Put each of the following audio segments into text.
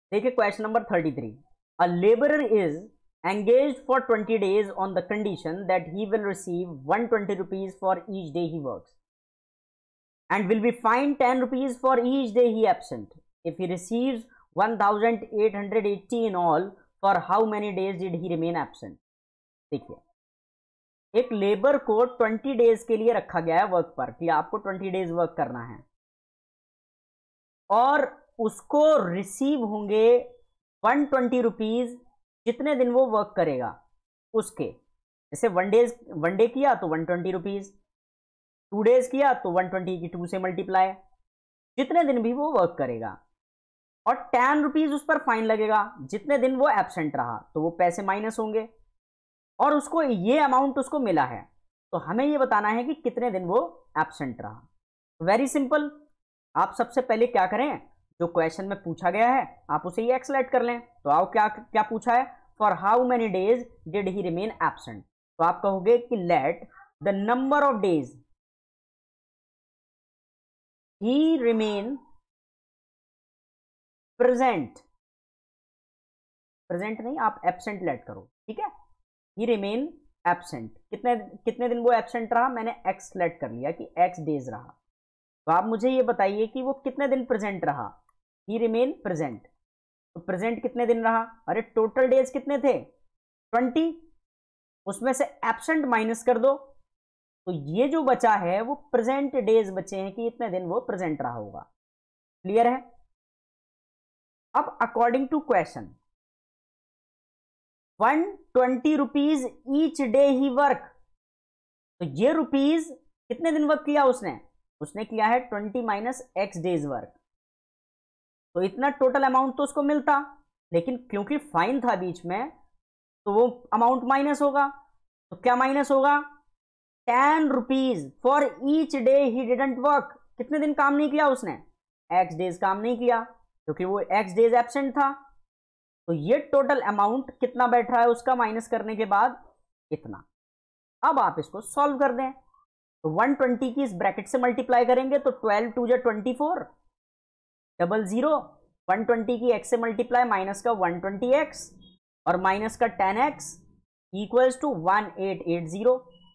देखिए question number 33, a labourer is engaged for 20 days on the condition that he will receive 120 rupees for each day he works and will be fined 10 rupees for each day he absent. If he receives 1880 in all, for how many days did he remain absent? देखिए, एक labour को 20 days के लिए रखा गया है work पर कि आपको 20 डेज वर्क करना है और उसको रिसीव होंगे 120 रुपीज जितने दिन वो वर्क करेगा उसके। जैसे वन डे किया तो 120 रुपीज, 2 डेज किया तो 120 की 2 से मल्टीप्लाई, जितने दिन भी वो वर्क करेगा, और 10 रुपीज उस पर फाइन लगेगा जितने दिन वो एब्सेंट रहा, तो वो पैसे माइनस होंगे और उसको ये अमाउंट उसको मिला है, तो हमें ये बताना है कि कितने दिन वो एब्सेंट रहा। वेरी सिंपल, आप सबसे पहले क्या करें, जो क्वेश्चन में पूछा गया है आप उसे ये एक्सलेट कर लें। तो आओ, क्या क्या पूछा है, for how many days did he remain absent, तो आप कहोगे कि let the number of days he remain present, present नहीं, आप एब्सेंट लेट करो, ठीक है। ही रिमेन एब्सेंट, कितने दिन वो एब्सेंट रहा, मैंने एक्स लेट कर लिया कि एक्स डेज रहा। तो आप मुझे ये बताइए कि वो कितने दिन प्रेजेंट रहा, ही रिमेन प्रेजेंट, तो प्रेजेंट कितने दिन रहा, अरे टोटल डेज कितने थे 20, उसमें से एब्सेंट माइनस कर दो, तो ये जो बचा है वो प्रेजेंट डेज बचे हैं कि इतने दिन वो प्रेजेंट रहा होगा। क्लियर है। अब according to question 120 rupees each day he work, तो ये रुपीज कितने दिन वर्क किया उसने किया है 20 माइनस एक्स डेज वर्क, तो इतना टोटल अमाउंट तो उसको मिलता, लेकिन क्योंकि फाइन था बीच में तो वो अमाउंट माइनस होगा। तो क्या माइनस होगा, 10 rupees for each day he didn't work, कितने दिन काम नहीं किया उसने, एक्स डेज काम नहीं किया क्योंकि वो एक्स डेज एब्सेंट था, तो ये टोटल अमाउंट कितना बैठ रहा है उसका माइनस करने के बाद इतना। अब आप इसको सॉल्व कर दें, तो 120 की इस ब्रैकेट से मल्टीप्लाई करेंगे तो 12 2 24 00, 120 की x से मल्टीप्लाई माइनस का 120x और माइनस का 10x इक्वल्स टू 1880।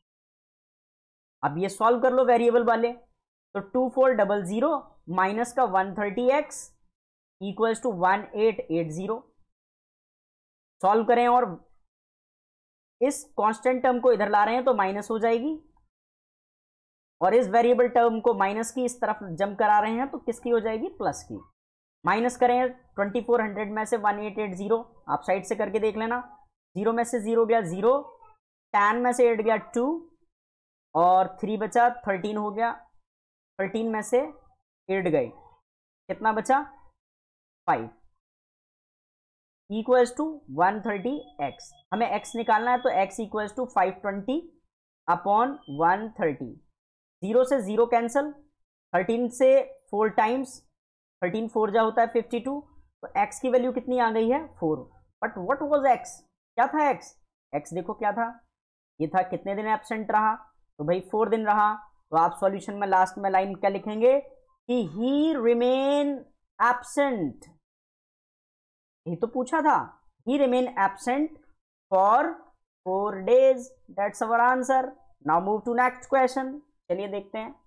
अब ये सॉल्व कर लो वेरिएबल वाले, तो 2400 माइनस का 130x इक्वल्स टू 1880। सॉल्व करें और इस कांस्टेंट टर्म को इधर ला रहे हैं तो माइनस हो जाएगी, और इस वेरिएबल टर्म को माइनस की इस तरफ जंप करा रहे हैं तो किसकी हो जाएगी, प्लस की। माइनस करें 2400 में से 1880, आप साइड से करके देख लेना, 0 में से 0 गया 0, 10 में से 8 गया 2 और 3 बचा 13 हो गया, 13 में से 8 गए, कितना बचा 5 इक्वल्स टू 130x। हमें x निकालना है तो x इक्वल्स टू 520 अपॉन 130, 0 से 0 कैंसल, 13 से 4 टाइम्स, 13 4 जा होता है 52, तो x की वैल्यू कितनी आ गई है 4। बट व्हाट वाज x, क्या था x देखो क्या था, ये था कितने दिन एब्सेंट रहा, तो भाई 4 दिन रहा। तो आप सॉल्यूशन में लास्ट में लाइन क्या लिखेंगे कि ही रिमेन एब्सेंट, ये तो पूछा था, he remain absent for 4 days, that's our answer. Now move to next question, चलिए देखते हैं।